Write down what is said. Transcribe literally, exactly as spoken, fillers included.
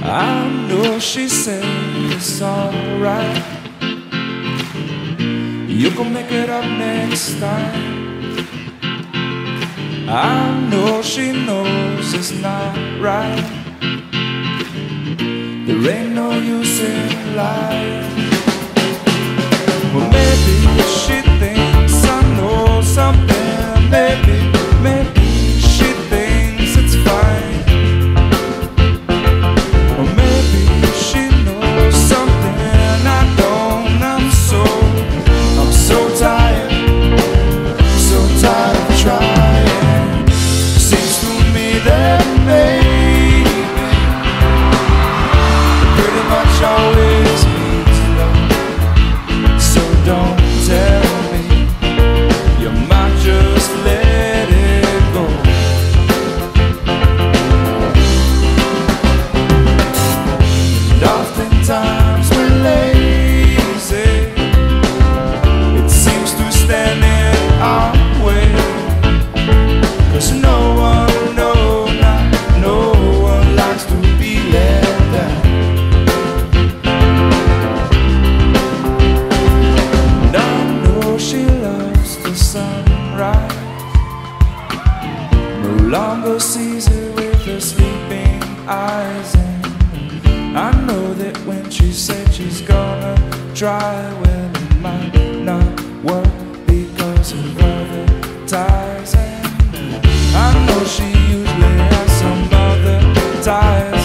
I know she said it's alright. You can make it up next time. I know she knows it's not right. There ain't no use in lying. Well, maybe she thinks I know something. Maybe, maybe she thinks it's fine. Or maybe she knows something I don't. I'm so, I'm so tired, so tired of trying. Seems to me that maybe pretty much always means love. So don't tell me you might just let it go. And oftentimes we're lazy. It seems to stand in our way. 'Cause no one, no, not no one likes to be let down. And I know she loves the sunrise, no longer sees it with her sleeping eyes. And I know that when she said she's gonna try, well, it might not work because of other ties. And I know she usually has some other ties.